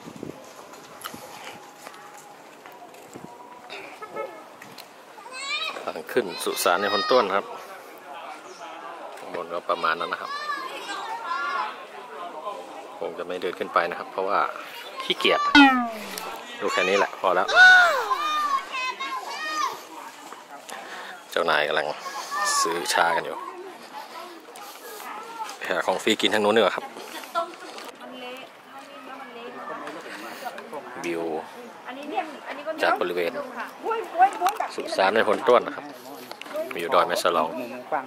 ทางขึ้นสุสานในพลต้นครับบนก็ประมาณนั้นนะครับคงจะไม่เดินขึ้นไปนะครับเพราะว่าขี้เกียจดูแค่นี้แหละพอแล้วเจ้านายกำลังซื้อชากันอยู่ไปหาของฟรีกินทางโน้นเนอะครับวิวจากบริเวณสุสานในพลต้นนะครับมีอยู่ดอยแม่สลอง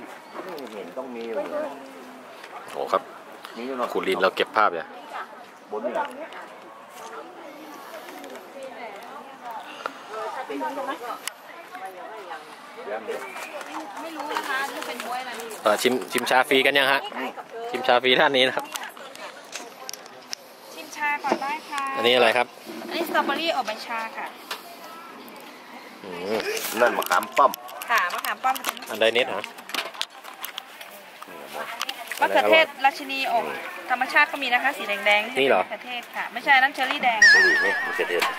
โอ้ครับคุณลินเราเก็บภาพเนี่ยไม่รู้นะคะจะเป็นบ๊วยอะไรชิมชาฟรีกันยังฮะชิมชาฟรีท่านนี้นะครับชิมชาก่อนได้ค่ะอันนี้อะไรครับอันนี้สตรอเบอรี่อบใบชาค่ะนั่นมะขามป้อมค่ะมะขามป้อมอันใดนิดฮะมะเขือเทศราชินีอบธรรมชาติก็มีนะคะสีแดงๆนี่เหรอมะเขือเทศค่ะไม่ใช่นั่นเชอร์รี่แดงนี่มะเขือเทศ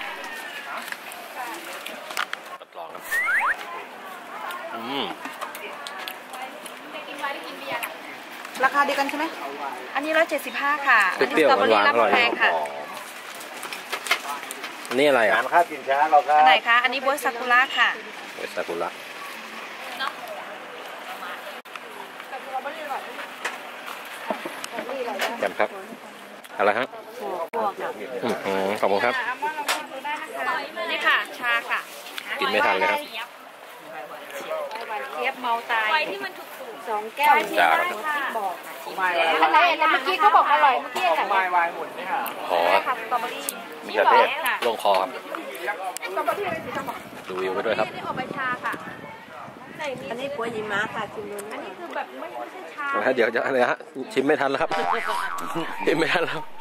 ทดลองครับราคาเดียวกันใช่ไหมอันนี้175ค่ะอันนี้สตรอเบอรี่รับแพงค่ะอันนี้อะไรอ่ะร้านข้าวกินช้าเราครับอันไหนคะอันนี้บ๊วยซากุระค่ะบ๊วยซากุระแจ่มครับอะไรฮะขอบคุณครับนี่ค่ะชาค่ะกินไม่ทันเลยครับเทียบเมาตายไวที่มันถูก2 แก้วจ้าบอกอะไรเมื่อกี้เขาบอกอร่อยเมื่อกี้ค่ะวายหมุนเนี่ยขอสตรอเบอรี่มีกระเทศลงคอครับดูวิวไปด้วยครับนี่อบใบชาค่ะอันนี้ปัวหิมะค่ะชิมดูอันนี้คือแบบไม่ใช่ชาเดี๋ยวจะอะไรฮะชิมไม่ทันแล้วครับชิมไม่ทันแล้ว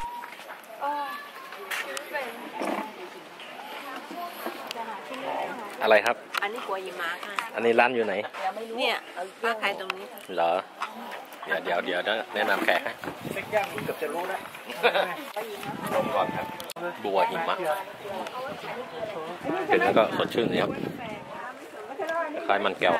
อะไรครับอันนี้ปัวหิมะค่ะอันนี้ร้านอยู่ไหนเนี่ยร้านขายตรงนี้เหรอเดี๋ยวแนะนำแขกเซ็กย่างเกือบจะรู้นะลงก่อนครับบัวหิมะเห็นแล้วก็สดชื่นเลยครับคล้ายมันแก้ว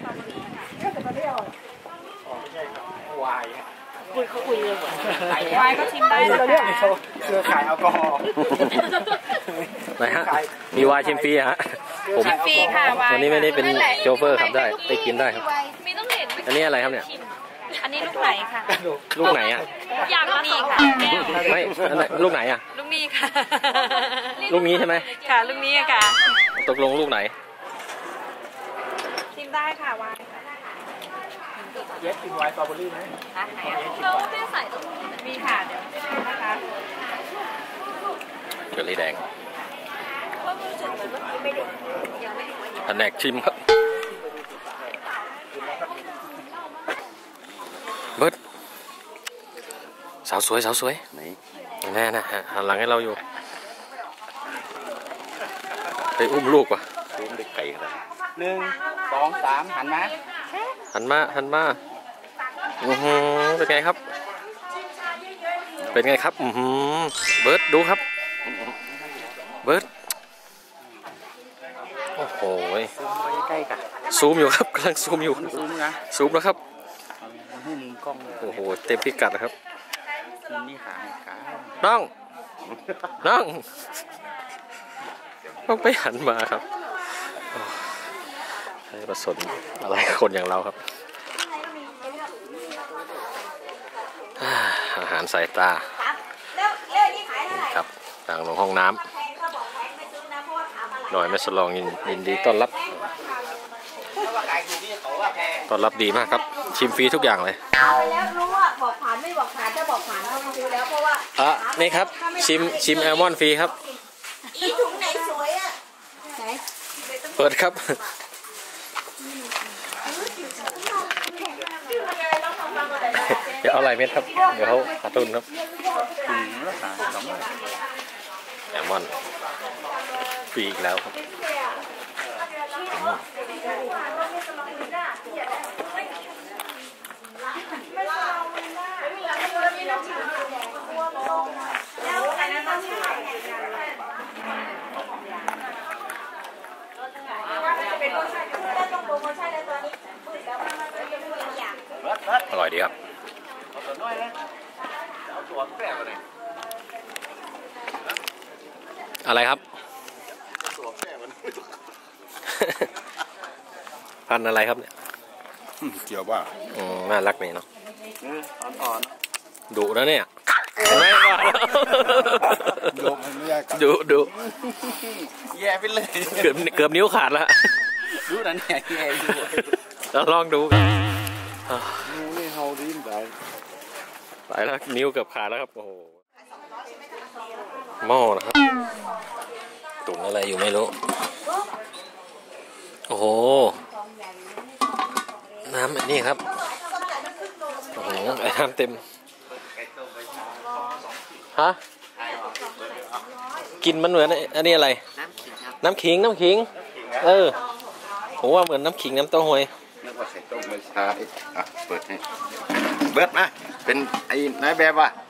วายเขาคุยเลยว่ะวายก็ชิมได้เราเรียกเครือข่ายแอลกอฮอล์ไหนฮะมีวายชิมฟรีฮะผมฟรีค่ะวันนี้ไม่ได้เป็นโชเฟอร์ขับได้ไปกินได้ครับอันนี้อะไรครับเนี่ยอันนี้ลูกไหนค่ะลูกไหนอ่ะอยากลูกนี้ค่ะไม่ลูกไหนอ่ะลูกนี้ค่ะลูกนี้ใช่ไหมค่ะลูกนี้ค่ะตกลงลูกไหนชิมได้ค่ะวายเย็ดกินไวน์สตรอเบอรี่ไหมเราไม่ใส่ตรงนี้มีค่ะเดี๋ยวนะคะเชอร์รี่แดงแผนกชิมครับเบิร์ดสาวสวยไหนแน่นะหันหลังให้เราอยู่ไปอุ้มลูกว่ะอุ้มเด็กไก่ขนาด1 2 3หันมาเป็นไงครับเบิร์ดดูครับเบิร์ดโอ้โหใกล้กันซูมอยู่ครับกำลังซูมอยู่ซูมแล้วครับให้มุมกล้องโอ้โหเต็มพิกัดนะครับนี่ขาน้องต้องไปหันมาครับให้ประสนอะไรคนอย่างเราครับอาหารสายตาครับทางลงห้องน้ำดอยแม่สลองยินดีต้อนรับดีมากครับชิมฟรีทุกอย่างเลยแล้วรู้ว่าบอกผ่านไม่บอกผ่านถ้าบอกผ่านเขาไม่ซื้อแล้วเพราะว่านี่ครับชิมแอลมอนฟรีครับอีถุงไหนสวยอ่ะไหนเปิดครับเดี๋ยวเอาอะไรเม็ดครับเดี๋ยวเขาขาดทุนครับแอลมอนฟรีอีกแล้วครับอยดีครับอะไรครับ พันอะไรครับเนี่ยเกี่ยวว่าน่ารักนี่เนาะอ่อนดุนะเนี่ยไม่ว่าๆโยมมันไม่ยากดุแย่ไปเลยเกือบนิ้วขาดแล้วดูนั่นแย่แย่ดูเราลองดูกันนี่เฮาดิ้นได้ไปแล้วนิ้วเกือบขาดแล้วครับโอ้โหหม้อนะครับตุ๋นอะไรอยู่ไม่รู้โอ้โหน้ำอันนี้ครับโอ้โหไอ้น้ำเต็มฮะกินมันเหมือนอันนี้อะไรน้ำขิงผมว่าเหมือนน้ำขิงน้ำเต้าหวยนึกว่าใส่ต้มไม่ใช่เปิดให้เบิดมาเป็นไอ้นายแบบว่า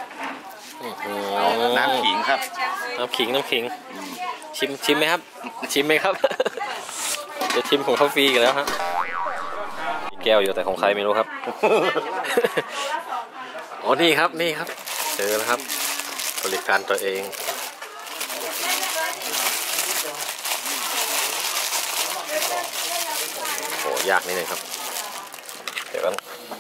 น้ำขิงครับน้ำขิงชิมไหมครับชิมไหมครับ จะชิมของเขาฟรีกันแล้วฮะมีแก้วอยู่แต่ของใครไม่รู้ครับ อ๋อนี่ครับเจอแล้วครับบริการตัวเองโอ้ยากนิดนึงครับเดี๋ยวกัน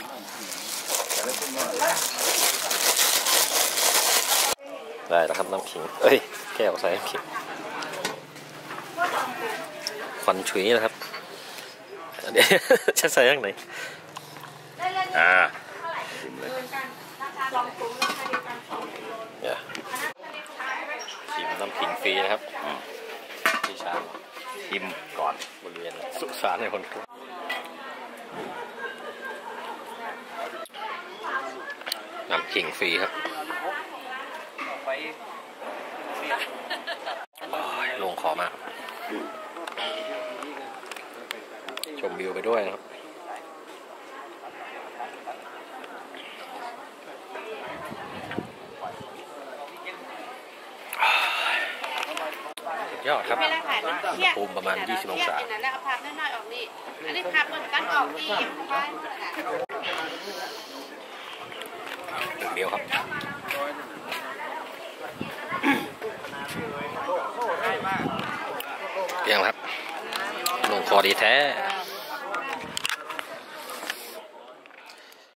ได้แล้วครับน้ำขิงแก้วใส่น้ำขิงควันฉุยนะครับเดี๋ยวจะใส่ยังไงเนี่ยชิมน้ำขิงฟรีนะครับที่ชามชิมก่อนบริเวณสุสานในคนน้ำขิงฟรีครับลงคอมากชมวิวไปด้วยนะครับยอดครับภูมิประมาณ20 องศาแล้วพับน้อยๆออกนี่อันนี้พับเหมือนกันออกดีเดียวครับเพียงครับลงคอดีแท้